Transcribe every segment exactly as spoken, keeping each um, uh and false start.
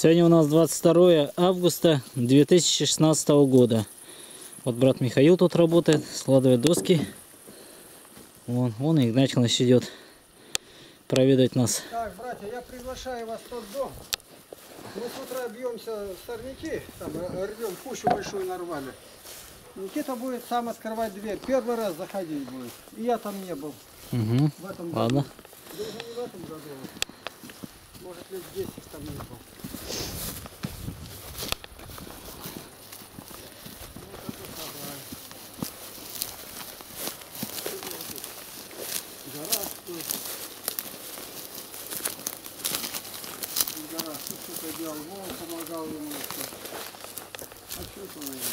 Сегодня у нас двадцать второе августа две тысячи шестнадцатого года. Вот брат Михаил тут работает, складывает доски. Вон, вон и Игнатьевич идет проведать нас. Так, братья, я приглашаю вас в тот дом. Мы с утра бьемся в сорняки, там рвем, кучу большую нарвали. Никита будет сам открывать дверь. Первый раз заходить будет. И я там не был. Угу. В этом году. Ладно. Даже не в этом году. Может, лет десять там не был. Гора стоит. Гора, что-то делал, Вова помогал ему. А что это он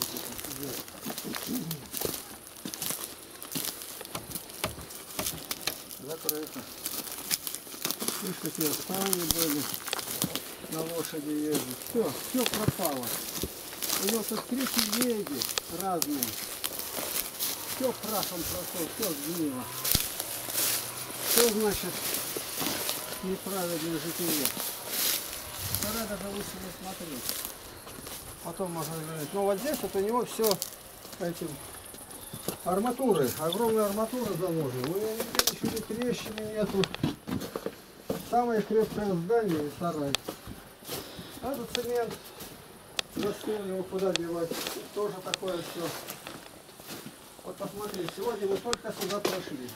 закрыто. Видишь, какие ставни были, на лошади ездить. Все, все пропало. У него тут три телеги разные. Все прахом прошло, все сгнило. Что значит неправильное житие? Пора даже лучше не смотреть. Потом можно говорить. Но вот здесь вот у него все этим арматуры, огромная арматура заложена. У него еще ни трещины нету. Самое крепкое здание и сарай. А этот цемент, застыл его куда девать, тоже такое все. Вот посмотри, сегодня мы только сюда прошли.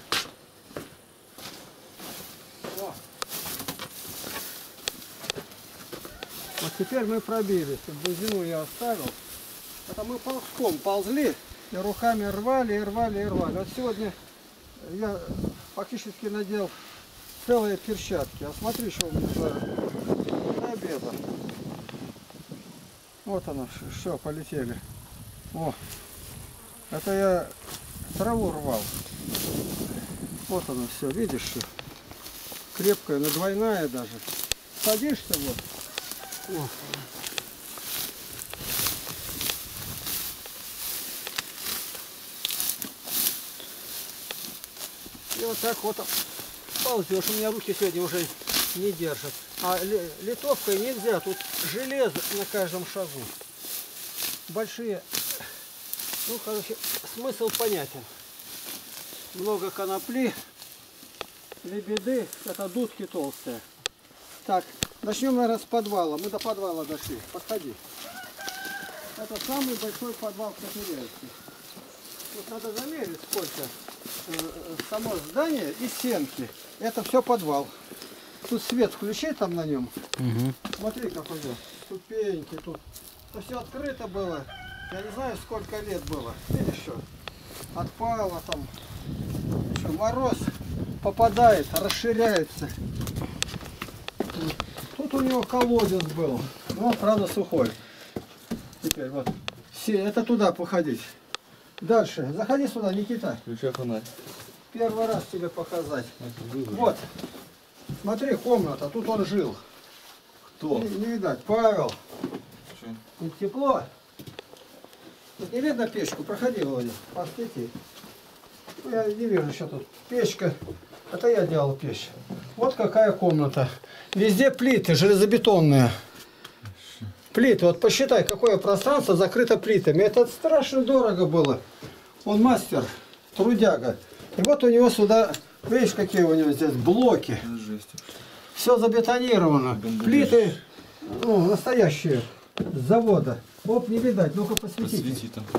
О. Вот теперь мы пробились. Бузину я оставил. Это мы ползком ползли и руками рвали, и рвали, и рвали. Вот сегодня я фактически надел целые перчатки. А смотри, что у меня за до обеда. Вот оно, все, полетели. О, это я траву рвал. Вот оно все, видишь, что крепкая, но двойная даже. Садишься вот. О. И вот так вот ползешь. У меня руки сегодня уже не держат. А литовкой нельзя. Тут железо на каждом шагу. Большие. Ну, короче, смысл понятен. Много конопли. Лебеды. Это дудки толстые. Так, начнем, наверное, с подвала. Мы до подвала дошли. Подходи. Это самый большой подвал в Катеринске. Тут надо замерить, сколько само здание и стенки. Это все подвал. Тут свет включи там на нем. Угу. Смотри, какой здесь. Ступеньки тут. Это все открыто было. Я не знаю, сколько лет было. Видишь, что? Отпало там. Что, мороз попадает, расширяется. Тут у него колодец был. Но, правда, сухой. Теперь вот. Все, это туда походить. Дальше. Заходи сюда, Никита. Включай фонарь. Первый раз тебе показать. Вот. Смотри, комната. Тут он жил. Кто? Не, не видать. Павел. Что? Тут тепло. Тут не видно печку. Проходи, Володя. Посвети. Ну, я не вижу, что тут. Печка. Это я делал печь. Вот какая комната. Везде плиты железобетонные. Плиты. Вот посчитай, какое пространство закрыто плитами. Это страшно дорого было. Он мастер, трудяга. И вот у него сюда, видишь, какие у него здесь блоки. Жесть. Все забетонировано. Бомбардир. Плиты, ну, настоящие, с завода. Оп, не видать, ну-ка посветите. Посвети там.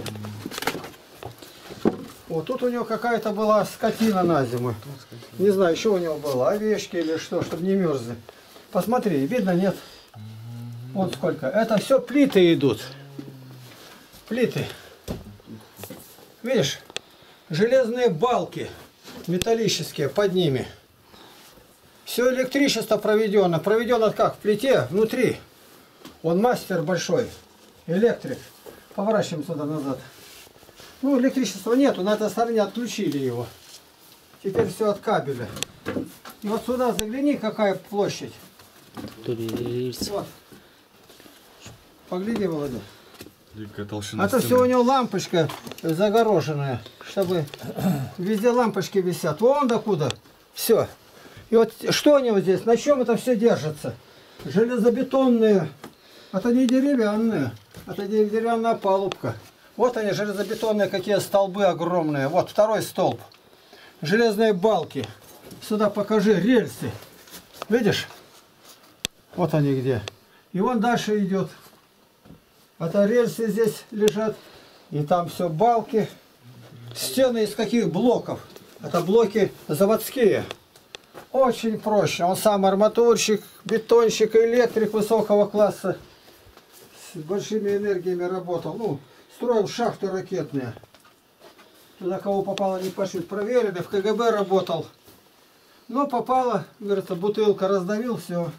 Вот тут у него какая-то была скотина на зиму. Не знаю, что у него было, овечки или что, чтобы не мерзли. Посмотри, видно, нет? Вот сколько. Это все плиты идут. Плиты. Видишь? Железные балки металлические под ними. Все электричество проведено. Проведено как? В плите, внутри. Он мастер большой. Электрик. Поворачиваем сюда назад. Ну, электричества нету. На этой стороне отключили его. Теперь все от кабеля. И вот сюда загляни, какая площадь. Вот. Погляди, Володя. толщина Это стены. все у него лампочка загороженная, чтобы везде лампочки висят. Вон докуда. Все. И вот что у него здесь, на чем это все держится? железобетонные. Это не деревянные, это деревянная палубка. Вот они, железобетонные какие столбы огромные. Вот второй столб. Железные балки. Сюда покажи рельсы. Видишь? Вот они где. И вон дальше идет. Это рельсы здесь лежат. И там все балки. Стены из каких блоков? Это блоки заводские. Очень проще. Он сам арматурщик, бетонщик, электрик высокого класса. С большими энергиями работал. Ну, строил шахты ракетные. Туда кого попало не пошлют. Проверили, в КГБ работал. Но попало, говорится, бутылка раздавил, все.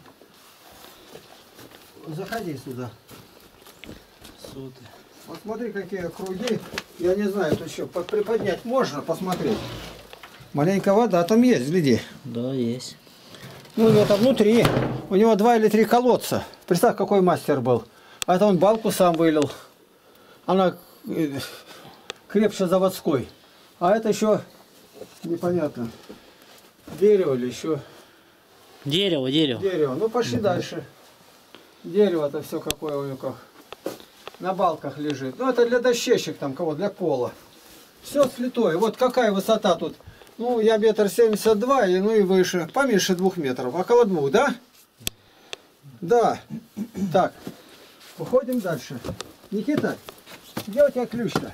Заходи сюда. Сюда. Вот смотри, какие круги. Я не знаю, тут еще приподнять можно, посмотреть. Маленькая вода там есть, гляди. Да, есть. Ну, это внутри. У него два или три колодца. Представь, какой мастер был. А это он балку сам вылил. Она э, крепче заводской. А это еще непонятно. Дерево или еще? Дерево, дерево. Дерево. Ну, пошли Угу. дальше. Дерево-то все какое у него. На балках лежит. Ну, это для дощечек там, кого, для пола. Все слитое. Вот какая высота тут. Ну, я метр семьдесят два, и ну и выше. Поменьше двух метров. Около двух, да? Да. Так. Уходим дальше. Никита, где у тебя ключ-то?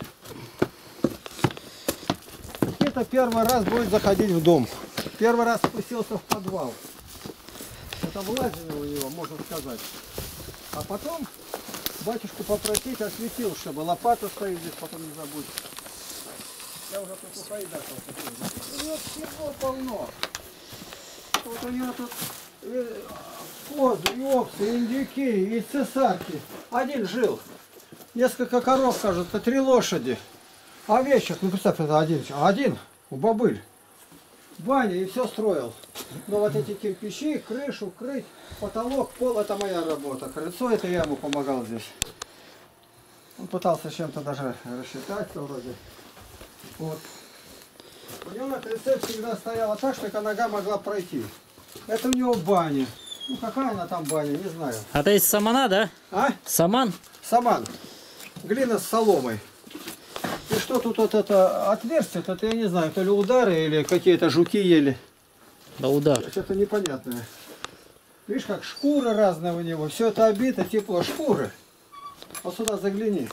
Никита первый раз будет заходить в дом. Первый раз спустился в подвал. Это влазение у него, можно сказать. А потом батюшку попросить, осветил, чтобы лопата стоит здесь, потом не забудь. Я уже тут ухайдакал. Вот всего полно. Вот у него тут и козы, и овцы, и индюки, и цесарки. Один жил. Несколько коров, кажется, три лошади. Овечек, ну представь, это один. Один у бабыль. Баня и все строил. Но вот эти кирпичи, крышу, крыть, потолок, пол, это моя работа. Крыльцо, это я ему помогал здесь. Он пытался чем-то даже рассчитать вроде. Вот. У него на крыльце всегда стояла так, что нога могла пройти. Это у него баня. Ну какая она там баня, не знаю. А это из самана, да? А? Саман? Саман. Глина с соломой. И что тут вот это отверстие, это я не знаю, то ли удары или какие-то жуки ели. Да удар. Что-то непонятное. Видишь, как шкуры разные у него. Все это обито, тепло. Шкуры. Вот сюда загляни.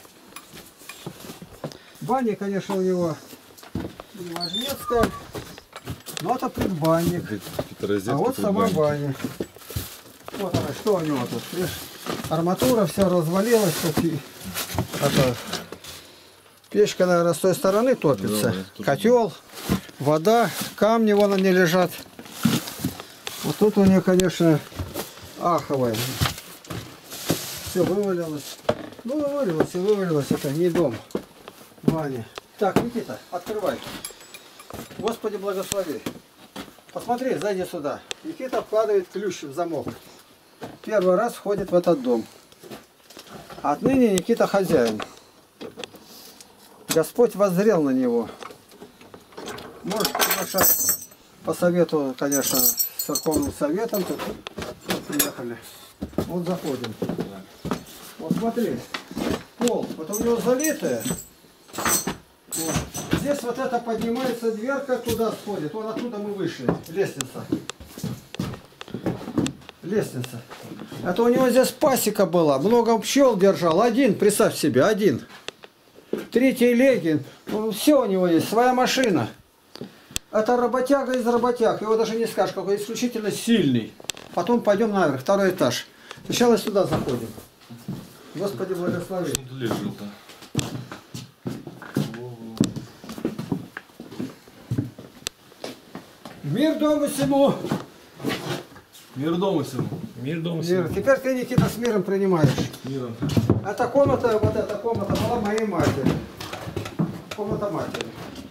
Баня, конечно, у него не важнецкая. Но это предбанник. А вот сама баня. Вот она, что у него тут. Видишь, арматура вся развалилась. Тут и... это... Печка, наверное, с той стороны топится. Да, котел, вода, камни вон они лежат. Вот тут у нее, конечно, аховая. Все вывалилось. Ну, вывалилось и вывалилось. Это не дом. Ваня. Так, Никита, открывай. Господи, благослови. Посмотри, зайди сюда. Никита вкладывает ключ в замок. Первый раз входит в этот дом. Отныне Никита хозяин. Господь воззрел на него. Может, приглашать по совету, конечно, с церковным советом. Тут вот приехали. Вот заходим. Вот смотри. Пол. Вот у него залитое. Вот. Здесь вот это поднимается дверка, туда сходит. Вон оттуда мы вышли. Лестница. Лестница. Это у него здесь пасека была. Много пчел держал. Один, представь себе, один. Три телеги. Все у него есть. Своя машина. Это работяга из работяг. Его даже не скажешь, какой исключительно сильный. Потом пойдем наверх, второй этаж. Сначала сюда заходим. Господи, благослови. Мир дому всему. Мир дому всему. Мир дома. Мир. Теперь ты, Никита, с миром принимаешь. Миром. Эта комната, вот эта комната была моей матери. Комната матери.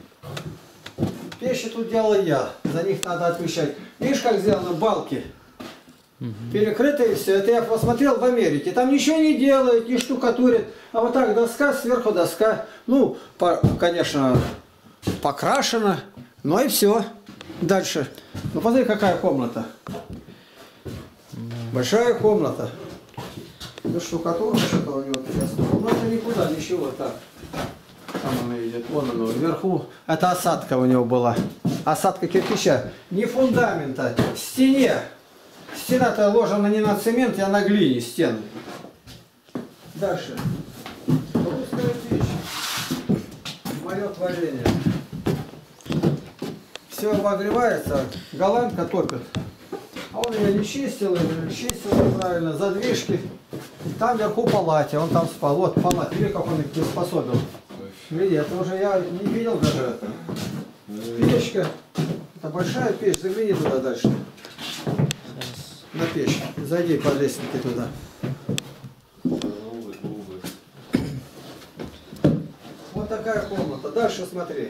Печи тут делал я. За них надо отвечать. Видишь, как сделано? Балки. Угу. Перекрытые все. Это я посмотрел в Америке. Там ничего не делают, не штукатурят. А вот так доска, сверху доска. Ну, по, конечно, покрашена. Ну и все. Дальше. Ну, посмотри, какая комната. Да. Большая комната. Ну, штукатура что-то у него интересно. Ну, это никуда, ничего, так. Там она идет, вон она, вверху. Это осадка у него была. Осадка кирпича. Не фундамента, в стене. Стена-то ложена не на цементе, а на глине стены. Дальше. Русская печь. Мое творение. Все обогревается, голландка топит. А он ее не чистил, чистил неправильно, задвижки. Там вверху палате, он там спал. Вот палате, видишь, как он их приспособил. Види, это уже я не видел даже. Печка. Это большая печь, загляни туда дальше. На печь. Зайди по лестнике туда. Вот такая комната. Дальше смотри.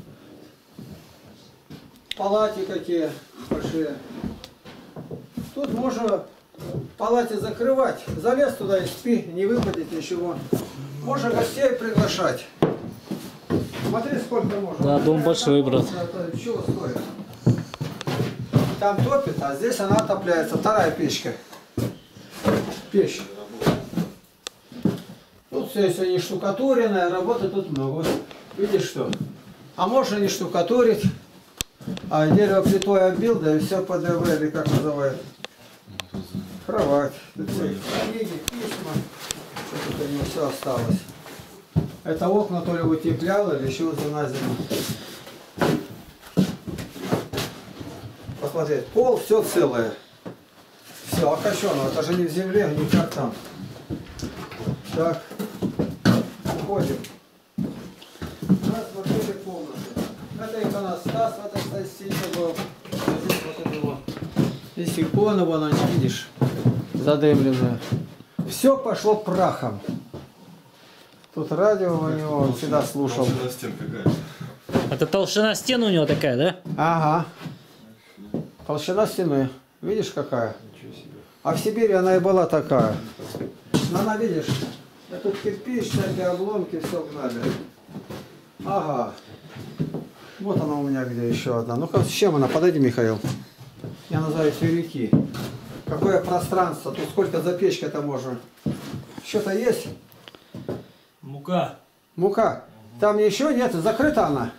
Палати какие большие. Тут можно в палате закрывать. Залез туда и спи, не выпадет ничего. Можно гостей приглашать. Смотри, сколько можно. Да, дом большой, брат. Чего стоит? Там топит, а здесь она отопляется. Вторая печка. Печь. Тут все, если не штукатуренная, работы тут много. Видишь что? А можно не штукатурить, а дерево плитой оббил, да и все по ДВ, или как называют. Кровать. Тут все книги, письма. Что тут у него все осталось. Это окна то ли утепляло, или еще на зиму. Посмотреть, пол все целое. Все окощено, это же не в земле, не как там. Так, уходим. Смотрели комнаты. Это иконостас в этой стене был. Здесь вот это вот. Здесь икона, вон она, видишь, задымленная. Все пошло прахом. Тут радио у него, он всегда слушал. Толщина стен какая? Это толщина стен у него такая, да? Ага. Толщина стены. Видишь какая? А в Сибири она и была такая. Но она, видишь, тут кирпич, всякие обломки, все гнали. Ага. Вот она у меня где еще одна. Ну-ка, с чем она? Подойди, Михаил. Я называю тюряки. Какое пространство? Тут сколько за печкой-то можно? Что-то есть? Мука. Мука. Там еще нет, закрыта она.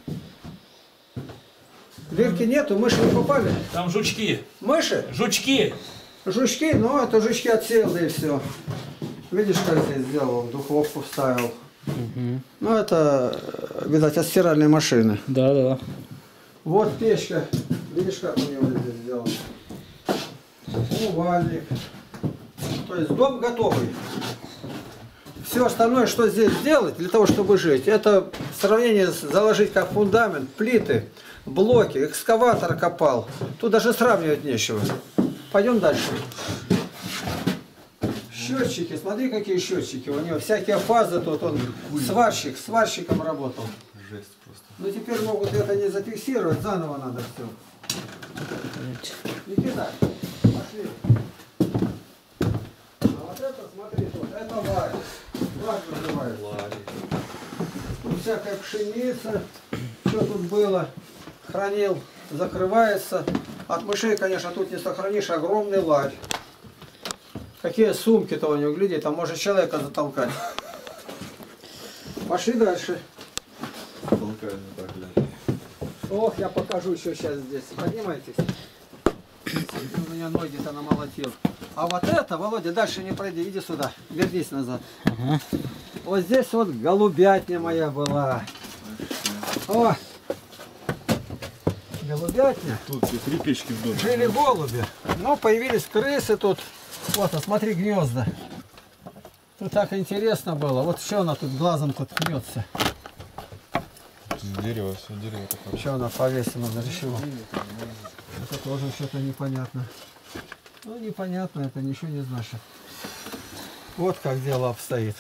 Дырки нету, мыши не попали. Там жучки. Мыши? Жучки. Жучки, ну это жучки отсел, да и все. Видишь, как здесь сделал, духовку вставил. Угу. Ну это, видать, от стиральной машины. Да, да. Вот печка. Видишь, как у него здесь сделано. Умывальник. То есть дом готовый. Все остальное, что здесь сделать для того, чтобы жить, это в сравнении с заложить как фундамент, плиты, блоки, экскаватор копал. Тут даже сравнивать нечего. Пойдем дальше. Счетчики, смотри, какие счетчики. У него всякие фазы тут, он сварщик, сварщиком работал. Жесть просто. Но теперь могут это не зафиксировать, заново надо все. Никита, пошли. А вот это, смотри, тут, это ларь. Ларь называется. Тут всякая пшеница, что тут было, хранил, закрывается. От мышей, конечно, тут не сохранишь, огромный ларь. Какие сумки-то у него, гляди, там может человека затолкать. Пошли дальше. Толкает вот так, глянь. Ох, я покажу еще сейчас здесь. Поднимайтесь. У меня ноги-то намолотил. А вот это, Володя, дальше не пройди, иди сюда. Вернись назад. Ага. Вот здесь вот голубятня моя была. О! Голубятня. Тут все три печки в доме. Жили голуби. Но появились крысы тут. Вот, а смотри, гнезда. Тут так интересно было. Вот что она тут глазом тут кнется. Дерево, все дерево такое. Что она повесила на решила? Это тоже что-то непонятно. Ну, непонятно, это ничего не значит. Вот как дело обстоит.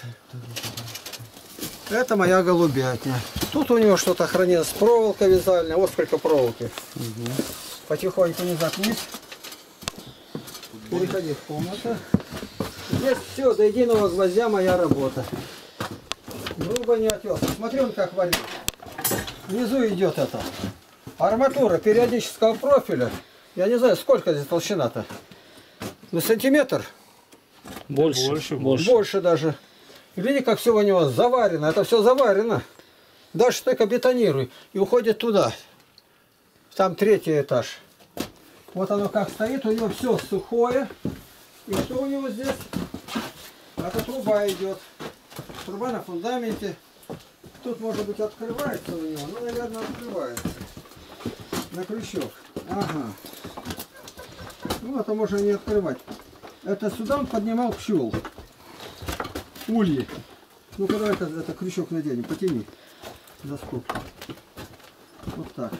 Это моя голубятня. Тут у него что-то хранилось, проволока вязальная. Вот сколько проволоки. Угу. Потихоньку не вниз. Переходи в комнату. Здесь все, до единого гвоздя моя работа. Грубо не отвелся. Смотри, он как варит. Внизу идет это. Арматура периодического профиля. Я не знаю, сколько здесь толщина-то. На сантиметр. Больше, Больше, больше. Больше даже. Видите, как все у него заварено. Это все заварено. Дальше только бетонируй. И уходит туда. Там третий этаж. Вот оно как стоит. У него все сухое. И что у него здесь? Это труба идет. Труба на фундаменте. Тут, может быть, открывается у него. Ну, наверное, открывается. На крючок. Ага. Ну, это можно не открывать. Это сюда он поднимал пчел. Ульи. Ну, когда это, это крючок наденем, потяни. За скобку. Вот так.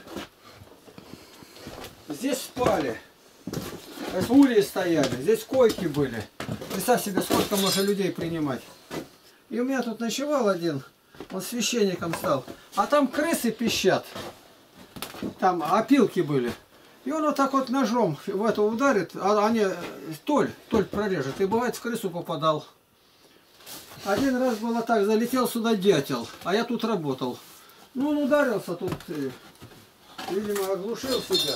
Здесь спали. Здесь ульи стояли. Здесь койки были. Представь себе, сколько можно людей принимать. И у меня тут ночевал один. Он священником стал. А там крысы пищат. Там опилки были. И он вот так вот ножом в это ударит, а они толь, толь прорежет. И бывает в крысу попадал. Один раз было так, залетел сюда дятел, а я тут работал. Ну он ударился тут, видимо, оглушил себя.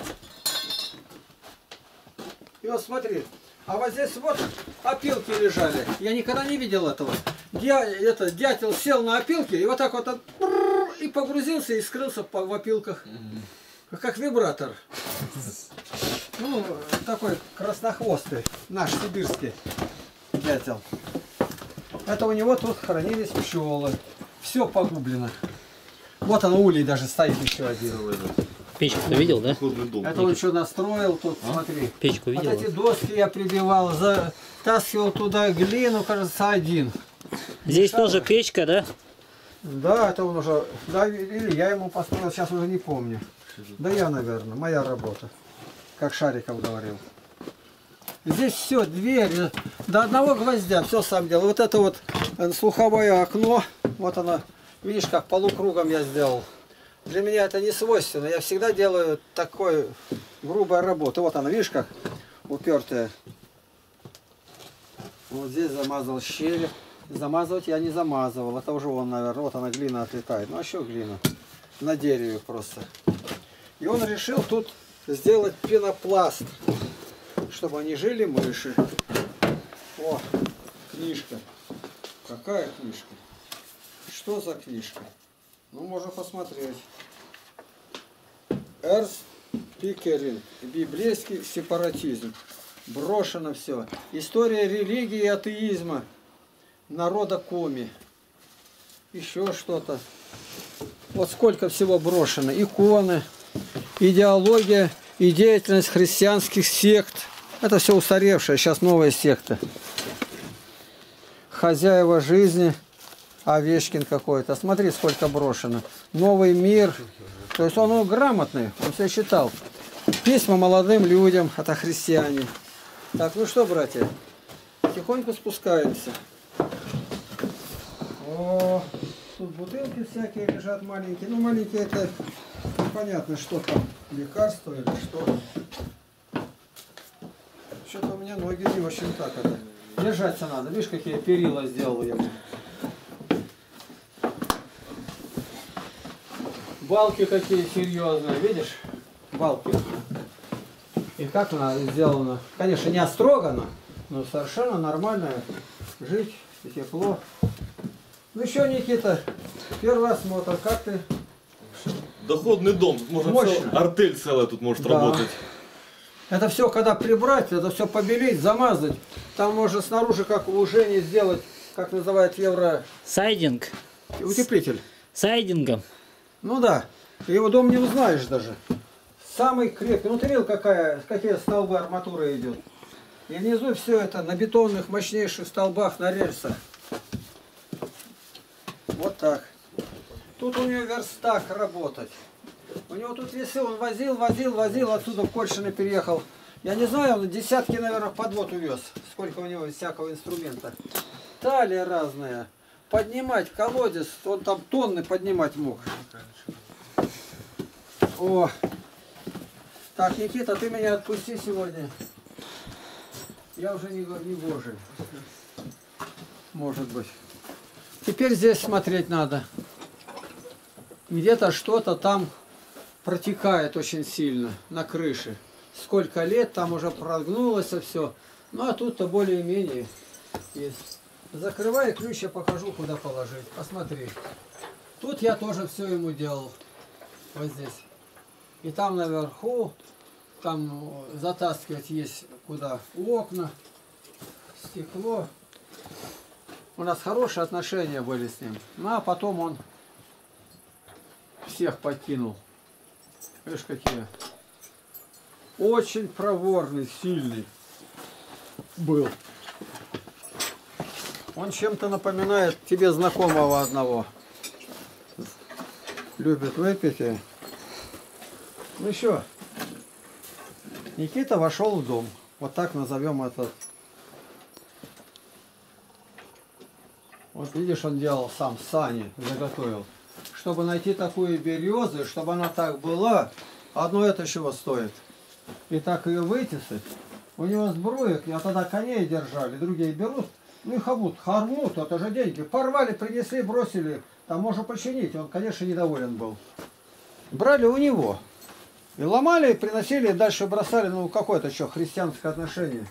И вот смотри, а вот здесь вот опилки лежали. Я никогда не видел этого. Я, это, дятел сел на опилки и вот так вот и погрузился и скрылся в опилках. Как вибратор. Ну, такой краснохвостый, наш сибирский дятел. Это у него тут хранились пчелы. Все погублено. Вот он, улей даже стоит еще один. Печку ты видел, да? Дом. Это он что настроил тут, а? Смотри. Печку видел? Вот эти доски я прибивал, затаскивал туда глину, кажется, один. Здесь тоже печка, да? Да, это он уже, да, или я ему построил, сейчас уже не помню. Да я, наверное, моя работа, как Шариков говорил. Здесь все, дверь, до одного гвоздя, все сам делал. Вот это вот слуховое окно, вот оно, видишь, как полукругом я сделал. Для меня это не свойственно, я всегда делаю такой грубая работа. Вот она, видишь, как упертая. Вот здесь замазал щели. Замазывать я не замазывал, это уже он, наверное, вот она глина отлетает. Ну а что глина? На дереве просто. И он решил тут сделать пенопласт, чтобы они жили мыши. О, книжка. Какая книжка? Что за книжка? Ну, можно посмотреть. Эрнст Пикеринг. Библейский сепаратизм. Брошено все. История религии и атеизма. Народа Коми. Еще что-то. Вот сколько всего брошено. Иконы. Идеология и деятельность христианских сект. Это все устаревшее, сейчас новая секта. Хозяева жизни. Овечкин какой-то. Смотри, сколько брошено. Новый мир. То есть он, он грамотный, он все читал. Письма молодым людям. Это христиане. Так, ну что, братья, потихоньку спускаемся. О, тут бутылки всякие лежат маленькие. Ну, маленькие это... Понятно, что там, лекарство или что. Что-то у меня ноги не очень так это. Держаться надо. Видишь, какие перила сделал я. Балки какие серьезные, видишь? Балки. И как она сделана? Конечно, не острогано, но совершенно нормально жить, и тепло. Ну что, Никита, первый осмотр, как ты? Доходный дом. Тут можно Мощно. цел- артель целая тут может Да. работать. Это все, когда прибрать, это все побелить, замазать. Там можно снаружи, как у Жени, сделать, как называют евро... Сайдинг. Утеплитель. Сайдингом. Ну да. Его дом не узнаешь даже. Самый крепкий. Ну ты видел, какая, какие столбы арматуры идет. И внизу все это на бетонных мощнейших столбах, на рельсах. Вот так. Тут у него верстак работать. У него тут весы, он возил, возил, возил, отсюда в Кольшино переехал. Я не знаю, он десятки, наверное, подвод увез. Сколько у него всякого инструмента. Талия разная. Поднимать колодец, он там тонны поднимать мог. О! Так, Никита, ты меня отпусти сегодня. Я уже не, не гожий. Может быть. Теперь здесь смотреть надо. Где-то что-то там протекает очень сильно на крыше. сколько лет, там уже прогнулось все. Ну а тут-то более-менее есть. Закрывай ключ, я покажу, куда положить. Посмотри. Тут я тоже все ему делал. Вот здесь. И там наверху, там затаскивать есть куда. Окна, стекло. У нас хорошие отношения были с ним. Ну а потом он всех покинул. Видишь, какие. Очень проворный, сильный был. Он чем-то напоминает тебе знакомого одного. Любит выпить. И... Ну еще. Никита вошел в дом. Вот так назовем этот. Вот видишь, он делал сам сани, заготовил. Чтобы найти такую березу, чтобы она так была, одно это чего стоит. И так ее вытесать. У него сбруек, а тогда коней держали, другие берут. Ну и хомут, хомут, это же деньги. Порвали, принесли, бросили. Там можно починить. Он, конечно, недоволен был. Брали у него. И ломали, приносили, и дальше бросали. Ну, какое-то что, христианское отношение.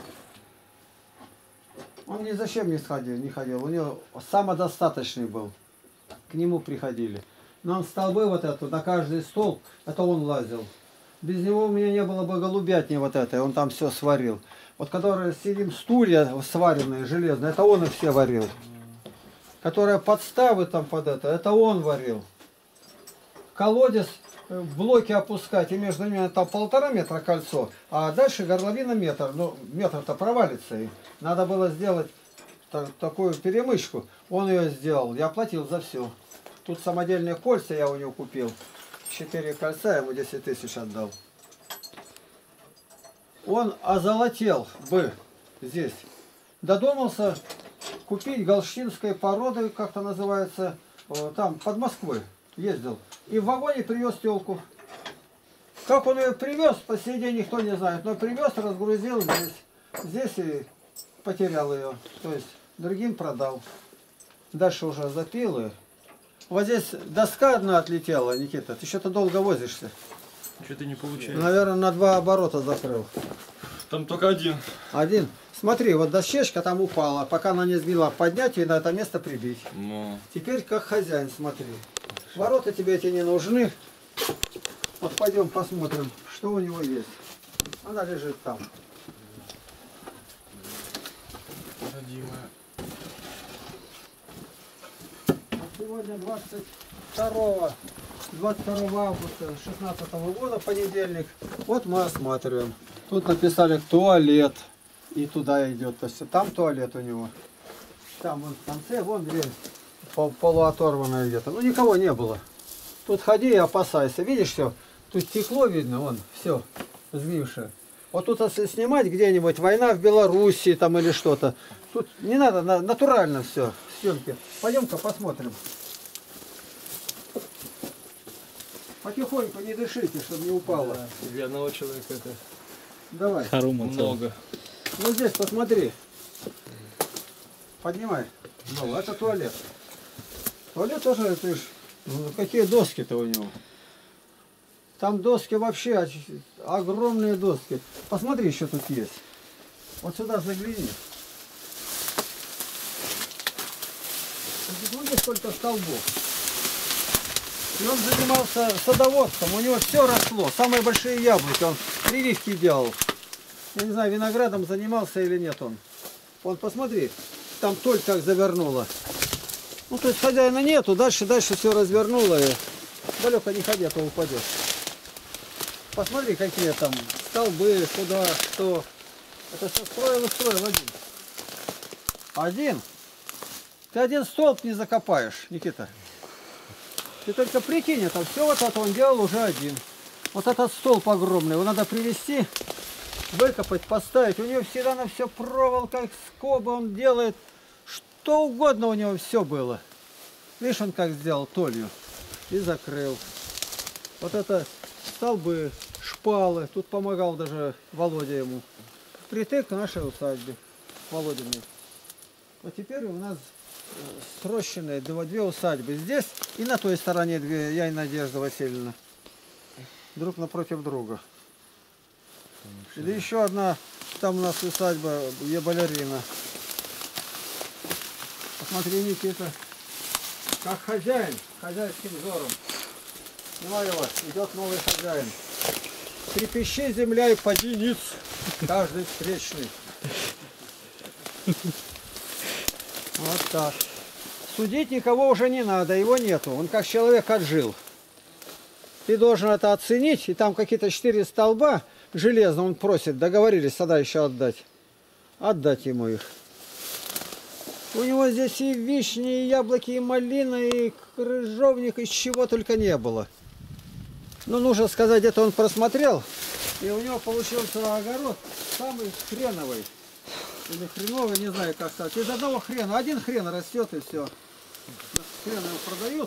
Он ни зачем не ходил, не ходил. У него самодостаточный был. К нему приходили. Но он столбы вот эту, на каждый столб, это он лазил. Без него у меня не было бы голубятни вот этой. Он там все сварил. Вот которые сидим стулья сваренные, железные, это он их все варил. Которые подставы там под это, это он варил. Колодец, блоки опускать, и между ними там полтора метра кольцо, а дальше горловина метр. Ну, метр-то провалится. И надо было сделать так, такую перемычку. Он ее сделал, я платил за все. Тут самодельные кольца я у него купил. Четыре кольца, я ему десять тысяч отдал. Он озолотел бы здесь. Додумался купить галштинской породы, как-то называется, там, под Москвой ездил. И в вагоне привез телку. Как он ее привез, по сей день никто не знает. Но привез, разгрузил здесь. Здесь и потерял ее. То есть другим продал. Дальше уже запил ее. Вот здесь доска одна отлетела, Никита. Ты что-то долго возишься. Что-то не получается. Наверное, на два оборота закрыл. Там только один. Один. Смотри, вот дощечка там упала. Пока она не сбила, поднять и на это место прибить. Но... Теперь как хозяин, смотри. Ворота тебе эти не нужны. Вот пойдем посмотрим, что у него есть. Она лежит там. Родимая. Сегодня двадцать второго августа шестнадцатого года, понедельник. Вот мы осматриваем. Тут написали туалет. И туда идет. То есть там туалет у него. Там вон в конце, вон дверь полуоторванная где-то. Ну никого не было. Тут ходи и опасайся. Видишь все? Тут стекло видно, вон, все, сгнившее. Вот тут если снимать где-нибудь, война в Белоруссии там или что-то. Тут не надо, натурально все, съемки. Пойдем-ка посмотрим. Потихоньку, не дышите, чтобы не упало. Да, для одного человека это Давай. Харуму много. Ну здесь посмотри. Поднимай. Ну, это туалет. Туалет тоже, это ж, ну, какие доски-то у него. Там доски вообще, огромные доски. Посмотри, что тут есть. Вот сюда загляни. Смотри, сколько столбов. И он занимался садоводством, у него все росло. Самые большие яблоки, он прививки делал. Я не знаю, виноградом занимался или нет он. Вон, посмотри, там толь как завернула. Ну, то есть хозяина нету, дальше, дальше все развернуло. И далеко не ходи, а то упадешь. Посмотри, какие там столбы, куда, что. Это все строил и строил один. Один? Ты один столб не закопаешь, Никита. Ты только прикинь, это все вот это он делал уже один. Вот этот столб огромный, его надо привезти, выкопать, поставить. У него всегда на все проволока, скобы он делает. Что угодно у него все было. Видишь, он как сделал толью. И закрыл. Вот это столбы, шпалы. Тут помогал даже Володя ему. Впритык к нашей усадьбе. Володиной. Вот теперь у нас срощенные две усадьбы. Здесь и на той стороне две, я и Надежда Васильевна. Друг напротив друга. Да еще одна, там у нас усадьба, где балерина. Посмотри, Никита, как хозяин, хозяйским взором. Снимай его, идет новый хозяин. Трепещи земля и поди ниц, каждый встречный. Вот так. Судить никого уже не надо, его нету. Он как человек отжил. Ты должен это оценить, и там какие-то четыре столба железно он просит, договорились тогда еще отдать. Отдать ему их. У него здесь и вишни, и яблоки, и малина, и крыжовник, и чего только не было. Ну, нужно сказать, где-то он просмотрел, и у него получился огород самый хреновый. Или хреновый, не знаю как сказать. Из одного хрена, один хрен растет и все. Хрен его продают.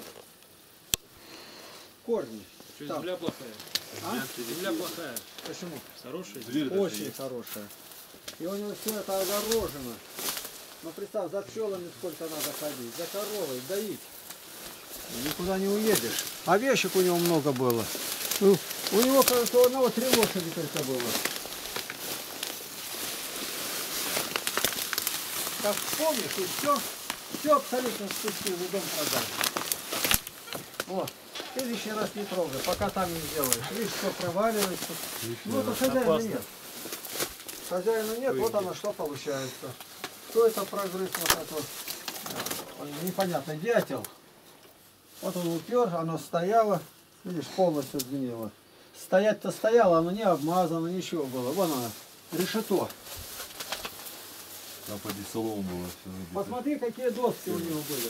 Корни. Что, Так. земля плохая? А? Земля плохая. Почему? Хорошая. Очень хорошая. И у него все это огорожено. Ну представь, за пчелами сколько надо ходить, за коровой, доить. Никуда не уедешь. Овечек у него много было. Ну, у него, кажется, у одного три лошади только было. Как вспомнишь, и все, все абсолютно спустил, и дом продали. Вот. Ты лишний раз не трогай, пока там не сделаешь. Видишь, все проваливается. Ну, это хозяина нет. Хозяина нет, вот оно что получается. Кто это прогрыз вот это вот? Непонятно, дятел. Вот он упер, оно стояло, видишь, полностью сгнило. Стоять-то стояло, оно не обмазано, ничего было. Вон оно, решето. Там поди солома было. Посмотри, какие доски у него были.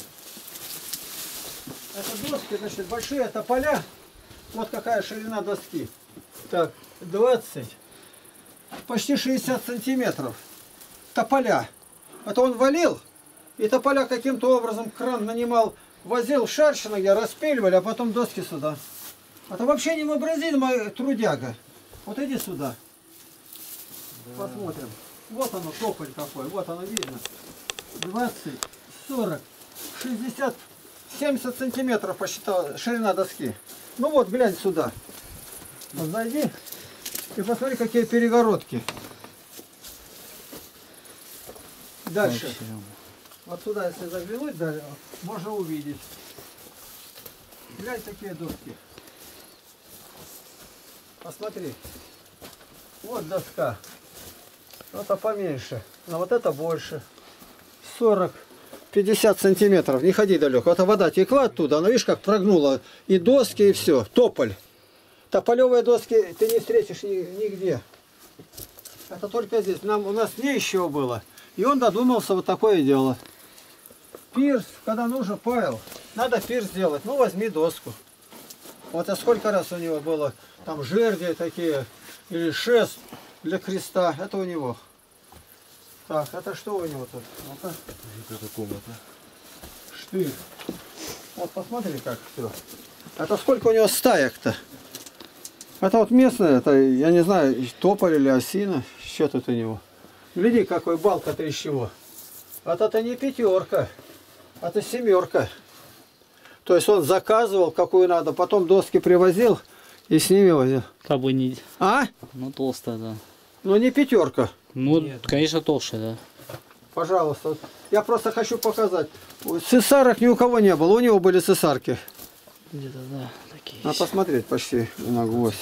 Это доски, значит, большие тополя. Вот какая ширина доски. Так, двадцать, почти шестьдесят сантиметров. Тополя. Это он валил, и тополя каким-то образом кран нанимал, возил шаршина, где распиливали, а потом доски сюда. Это вообще невообразимый трудяга. Вот иди сюда. Да. Посмотрим. Вот оно, тополь какой, вот оно видно. двадцать, сорок, шестьдесят, семьдесят сантиметров посчитал ширина доски. Ну вот, глянь сюда. Вот зайди и посмотри, какие перегородки. Дальше. Вот туда, если заглянуть, дальше, можно увидеть. Глянь, такие доски. Посмотри. Вот доска. Это поменьше. Но вот это больше. сорок, пятьдесят сантиметров. Не ходи далеко. Это вода текла оттуда. Она, видишь, как прогнула. И доски, и все. Тополь. Тополевые доски ты не встретишь нигде. Это только здесь. Нам, у нас не еще было. И он додумался вот такое дело. Пирс, когда нужно, Павел, надо пирс сделать. Ну, возьми доску. Вот а сколько раз у него было там жерди такие, или шест для креста. Это у него. Так, это что у него тут? Ну-ка. Это комната. Штырь. Вот посмотри, как все. Это сколько у него стаек-то? Это вот местное, это, я не знаю, тополь или осина. Что тут у него? Гляди, какой балка-то из чего. Вот это не пятерка, это семерка. То есть он заказывал, какую надо, потом доски привозил и с ними возил. Как бы не... А? Ну, толстая, да. Ну не пятерка. Ну, Нет. конечно, толще, да. Пожалуйста. Я просто хочу показать. Цесарок ни у кого не было, у него были цесарки. Где-то, да, такие. Надо посмотреть почти на гвоздь.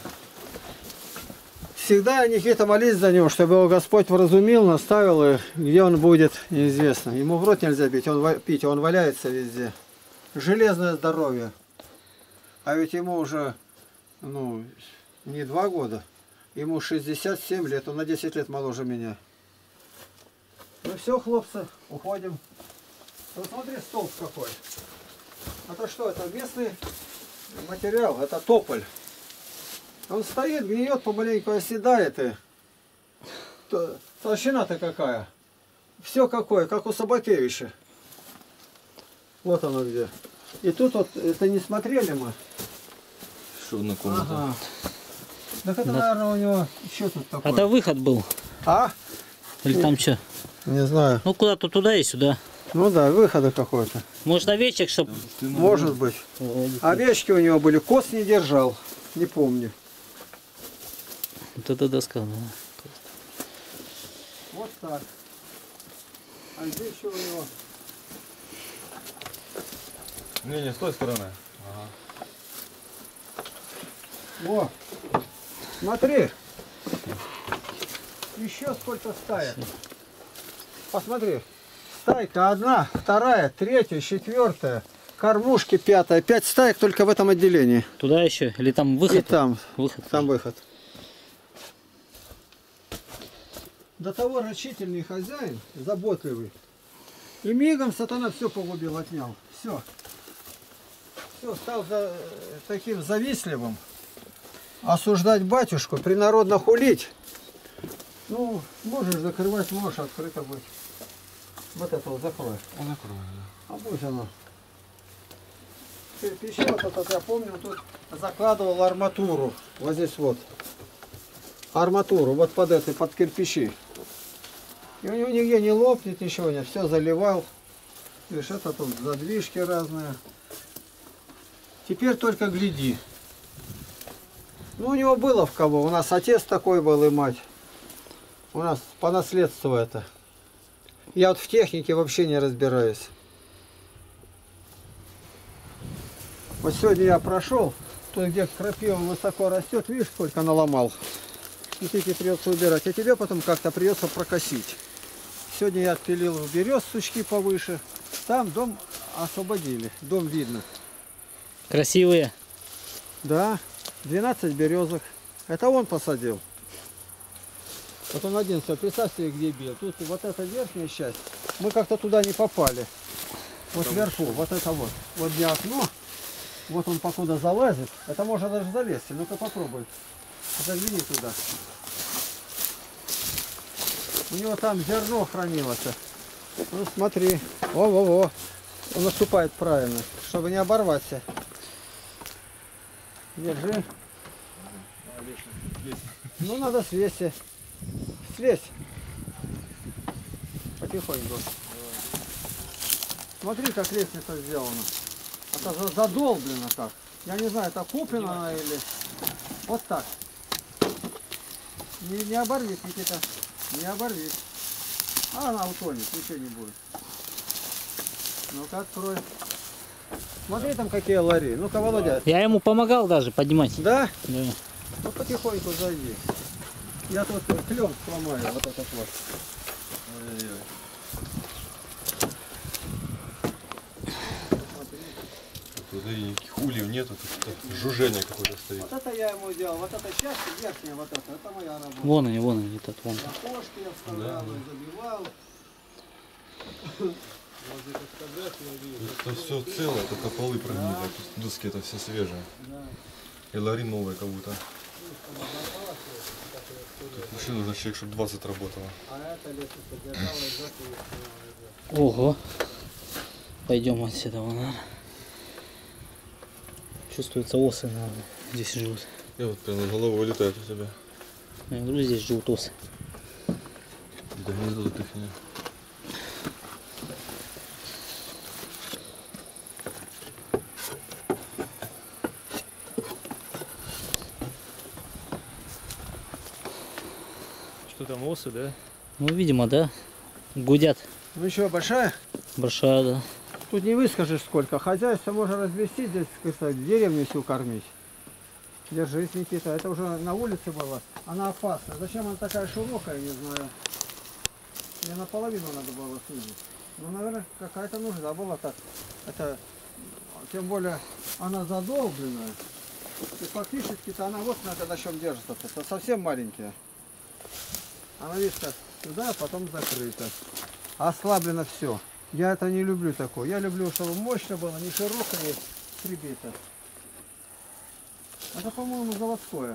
Всегда Никита молись за него, чтобы его Господь вразумил, наставил, и где он будет, неизвестно. Ему в рот нельзя пить, он, пить, он валяется везде. Железное здоровье. А ведь ему уже, ну, не два года, ему шестьдесят семь лет, он на десять лет моложе меня. Ну все, хлопцы, уходим. Посмотри, столб какой. Это что, это местный материал, это тополь. Он стоит, гниет, помаленьку оседает. И... Толщина-то какая. Все какое, как у Собакевича. Вот оно где. И тут вот, это не смотрели мы. Еще одна комната. Ага. Так это, Да. наверное, у него еще тут такое. Это выход был. А? Или там что? Не знаю. Ну, куда-то туда и сюда. Ну да, выхода какой-то. Может, овечек, чтобы... Может быть. Овечки у него были, коз не держал. Не помню. Вот это доска, да. Вот так. А здесь еще у него. Не, не, с той стороны. Ага. О, смотри. Еще сколько стаек. Посмотри. Стайка одна, вторая, третья, четвертая. Кормушки пятая. Пять стаек только в этом отделении. Туда еще? Или там выход? И там. Выход. Там выход. До того рачительный хозяин, заботливый. И мигом сатана все погубил, отнял. Все. Все, стал за, таким завистливым. Осуждать батюшку, принародно хулить. Ну, можешь закрывать, можешь открыто быть. Вот это вот закрой. Он закроет, А будь оно. Кирпичи вот этот, я помню, тут закладывал арматуру. Вот здесь вот. Арматуру, вот под этой, под кирпичи. И у него нигде не лопнет, ничего нет. Все заливал. Видишь, это тут задвижки разные. Теперь только гляди. Ну, у него было в кого. У нас отец такой был и мать. У нас по наследству это. Я вот в технике вообще не разбираюсь. Вот сегодня я прошел, тут где крапива высоко растет, видишь, сколько наломал. И тебе придется убирать, а тебе потом как-то придется прокосить. Сегодня я отпилил в берез сучки повыше. Там дом освободили, дом видно. Красивые. Да, двенадцать березок. Это он посадил. Вот он один, все, представь себе, где бил. Тут вот эта верхняя часть, мы как-то туда не попали. Вот вверху, вот это вот. Вот где окно, вот он покуда залазит. Это можно даже залезть. Ну-ка попробуй. Загляни туда. У него там зерно хранилось. Ну смотри. Во-во-во. Он наступает правильно, чтобы не оборваться. Держи. Ну надо свести. Слезь. Потихоньку. Смотри, как лестница сделана. Это задолблено так. Я не знаю, это куплено она или... Вот так. Не, не оборвись, Никита. Не оборвись. А она утонет, ничего не будет. Ну-ка, открой. Смотри, там какие лари. Ну-ка, Володя. Я ему помогал даже поднимать. Да? Да. Ну потихоньку зайди. Я тут клен сломаю, вот этот вот. Ой-ой-ой. Тут и никаких ульев нету, тут жужжение какое-то стоит. Вот это я ему делал, вот эта часть верхняя, вот эта, это моя работа. Вон они, вон они, этот вон. Окошки я вставлял, Да. и забивал. Это все целое, только полы прогнили, а тут доски это все свежие. И лари новые как будто. Тут машина нужно человек, чтобы двадцать работало. А это лестница держала и закрыла. Ого. Пойдем отсюда, вон. Чувствуется осы, наверное, здесь живут. И вот прям над головой вылетает у тебя. Я говорю, здесь живут осы. Да гнездо тут их нет. Что там, осы, да? Ну, видимо, да. Гудят. Ну еще большая? Большая, да. Тут не выскажешь сколько. Хозяйство можно развести здесь, кстати, деревню всю кормить. Держись, Никита. Это уже на улице было. Она опасна. Зачем она такая широкая, не знаю. Мне наполовину надо было снизить. Ну, наверное, какая-то нужда была так. Это, тем более, она задолбленная. И фактически-то она вот на, на чем держится. Это совсем маленькая. Она, видишь, как сюда, а потом закрыта. Ослаблено все. Я это не люблю такое. Я люблю, чтобы мощно было, не широкое, прибито. Это, по-моему, заводское.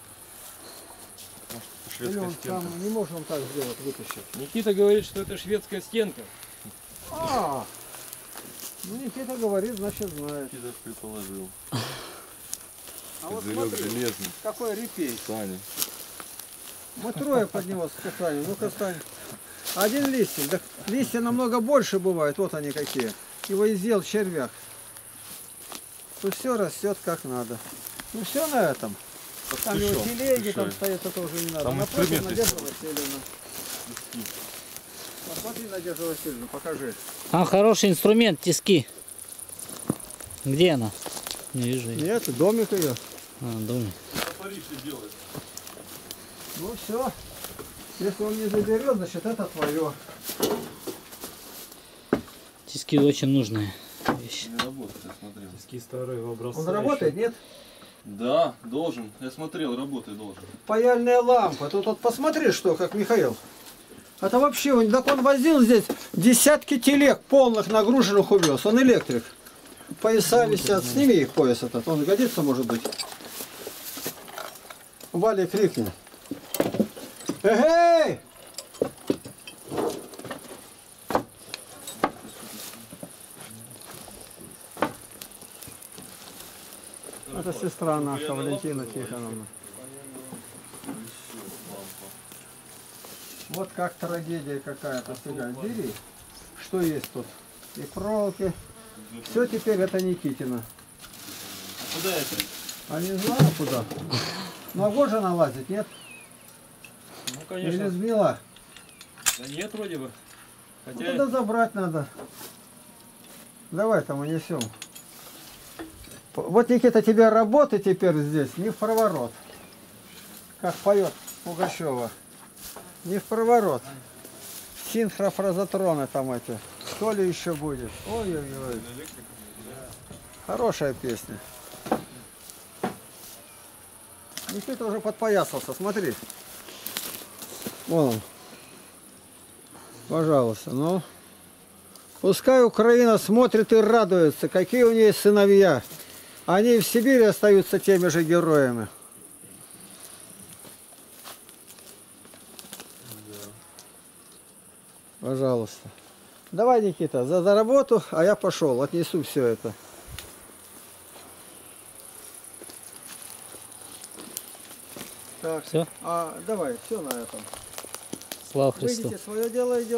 Или Шведская он стенка. сам не может он так сделать, вытащить. Никита говорит, что это шведская стенка. А, ну Никита говорит, значит знает. Кида предположил. А вот Козырек смотри, железный. какой репей. Сани. Мы трое под него с Касанем. Ну, Касань. Один листик. Да, листья намного больше бывают. Вот они какие. Его и сделал червяк. Тут все растет как надо. Ну все на этом. Там его ключом, телеги там ключом. стоят, это уже не надо. Там Напротив, инструменты Надежда стоят. Васильевна. Посмотри, Надежда Васильевна, покажи. Там хороший инструмент, тиски. Где она? Не вижу ее. Нет, домик ее. А, в доме. Смотри, что делает. Ну все. Если он не заберет, значит это твое. Тиски очень нужные вещи. Не работает, я смотрел. Тиски старые образца. Он работает, нет? Да, должен. Я смотрел, работает должен. Паяльная лампа. Тут вот посмотри, что, как Михаил. Это вообще, он, так он возил здесь десятки телег полных нагруженных увез. Он электрик. Пояса висят. Сними их пояс этот. Он годится, может быть. Валя, крикни. Эгей! Это сестра наша, Валентина Тихоновна. Вот как трагедия какая-то всегда. Бери, что есть тут. И проволоки. Все теперь это Никитина. Куда это? А не знаю куда. Могу же налазить, нет? Ну, Или конечно. сгнила? Да нет, вроде бы. Ну, Хотя... тогда забрать надо. Давай там унесем. Вот, Никита, тебе работы теперь здесь не в проворот. Как поет Пугачева. Не в проворот. Синхрофразотроны там эти. Что ли еще будет? Ой-ой-ой. Хорошая песня. Никита уже подпоясался, смотри. Вон он. Пожалуйста, ну. Пускай Украина смотрит и радуется, какие у нее сыновья. Они в Сибири остаются теми же героями. Пожалуйста. Давай, Никита, за, за работу, а я пошел, отнесу все это. Так, Все? а давай, все на этом. Слава Христу. Выйдите, свое дело идет.